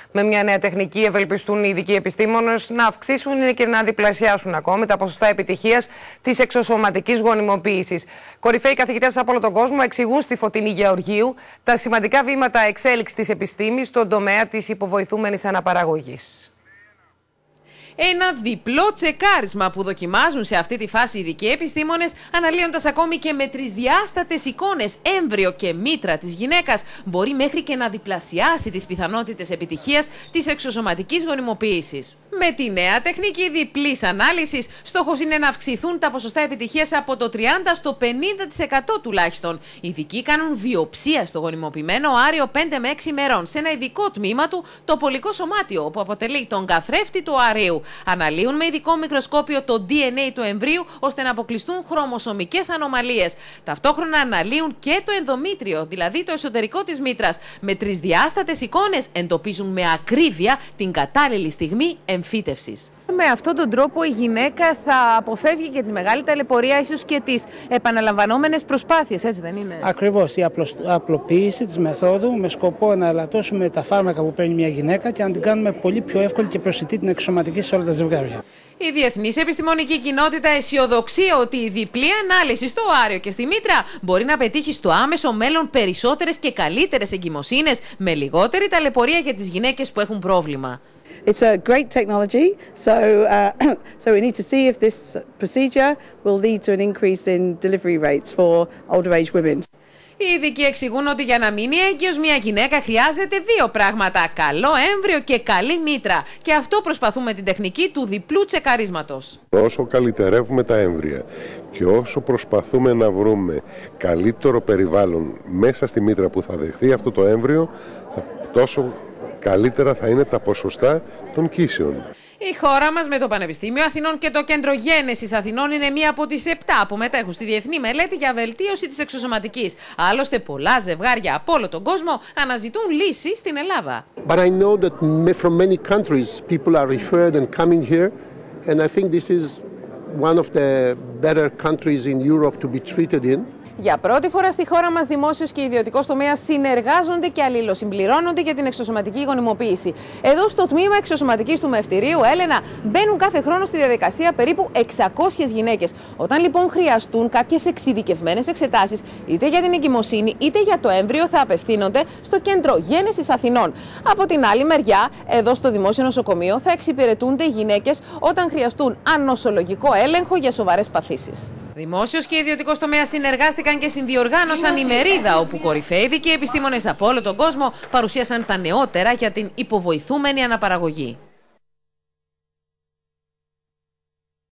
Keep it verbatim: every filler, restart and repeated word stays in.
Με μια νέα τεχνική, ευελπιστούν οι ειδικοί επιστήμονες να αυξήσουν και να διπλασιάσουν ακόμη τα ποσοστά επιτυχίας της εξωσωματικής γονιμοποίησης. Κορυφαίοι καθηγητές από όλο τον κόσμο εξηγούν στη Φωτεινή Γεωργίου τα σημαντικά βήματα εξέλιξης της επιστήμης στον τομέα της υποβοηθούμενης αναπαραγωγής. Ένα διπλό τσεκάρισμα που δοκιμάζουν σε αυτή τη φάση ειδικοί επιστήμονες, αναλύοντας ακόμη και με τρισδιάστατες εικόνες έμβριο και μήτρα της γυναίκας, μπορεί μέχρι και να διπλασιάσει τις πιθανότητες επιτυχίας της εξωσωματικής γονιμοποίησης. Με τη νέα τεχνική διπλής ανάλυσης, στόχος είναι να αυξηθούν τα ποσοστά επιτυχίας από το τριάντα στο πενήντα τοις εκατό τουλάχιστον. Οι ειδικοί κάνουν βιοψία στο γονιμοποιημένο άριο πέντε με έξι ημερών σε ένα ειδικό τμήμα του, το πολικό σωμάτιο, που αποτελεί τον καθρέφτη του αρίου. Αναλύουν με ειδικό μικροσκόπιο το ντι εν έι του εμβρίου ώστε να αποκλειστούν χρωμοσωμικές ανομαλίες. Ταυτόχρονα αναλύουν και το ενδομήτριο, δηλαδή το εσωτερικό της μήτρας. Με τρισδιάστατες εικόνες εντοπίζουν με ακρίβεια την κατάλληλη στιγμή εμφύτευσης. Με αυτόν τον τρόπο η γυναίκα θα αποφεύγει και τη μεγάλη ταλαιπωρία, ίσως και τις επαναλαμβανόμενες προσπάθειες, έτσι δεν είναι? Ακριβώς, η απλοποίηση της μεθόδου με σκοπό να ελαττώσουμε τα φάρμακα που παίρνει μια γυναίκα και να την κάνουμε πολύ πιο εύκολη και προσιτή την εξωσωματική σε όλα τα ζευγάρια. Η διεθνής επιστημονική κοινότητα αισιοδοξεί ότι η διπλή ανάλυση στο άριο και στη μήτρα μπορεί να πετύχει στο άμεσο μέλλον περισσότερες και καλύτερες εγκυμοσύνες με λιγότερη ταλαιπωρία για τις γυναίκες που έχουν πρόβλημα. It's a great technology, so uh, so we need to see if this procedure will lead to an increase in delivery rates for older age women. Οι ειδικοί εξηγούν ότι για να μείνει έγκυος μια γυναίκα χρειάζεται δύο πράγματα: καλό έμβριο και καλή μήτρα. Και αυτό προσπαθούμε με την τεχνική του διπλού τσεκαρίσματος. Όσο καλυτερεύουμε τα έμβρια και όσο προσπαθούμε να βρούμε καλύτερο περιβάλλον μέσα στη μήτρα που θα δεχθεί αυτό το έμβριο, τόσο καλύτερα θα είναι τα ποσοστά των κοίσεων. Η χώρα μας με το Πανεπιστήμιο Αθηνών και το Κέντρο Γένεσης Αθηνών είναι μία από τις επτά που μετέχουν στη διεθνή μελέτη για βελτίωση της εξωσωματικής. Άλλωστε, πολλά ζευγάρια από όλο τον κόσμο αναζητούν λύση στην Ελλάδα. But I know that from many countries people are referred and coming here, and I think this is one of the better countries in Europe to be treated in. Για πρώτη φορά στη χώρα μας, δημόσιος και ιδιωτικός τομέας συνεργάζονται και αλληλοσυμπληρώνονται για την εξωσωματική γονιμοποίηση. Εδώ στο τμήμα εξωσωματικής του Μευτηρίου, Έλενα, μπαίνουν κάθε χρόνο στη διαδικασία περίπου εξακόσιες γυναίκες. Όταν λοιπόν χρειαστούν κάποιες εξειδικευμένες εξετάσεις, είτε για την εγκυμοσύνη είτε για το έμβριο, θα απευθύνονται στο Κέντρο Γένεσης Αθηνών. Από την άλλη μεριά, εδώ στο Δημόσιο Νοσοκομείο, θα εξυπηρετούνται γυναίκες όταν χρειαστούν ανοσολογικό έλεγχο για σοβαρές παθήσεις. Δημόσιος και ιδιωτικός τομέας συνεργάστηκαν και συνδιοργάνωσαν ημερίδα, όπου κορυφαίοι ειδικοί επιστήμονες από όλο τον κόσμο παρουσίασαν τα νεότερα για την υποβοηθούμενη αναπαραγωγή.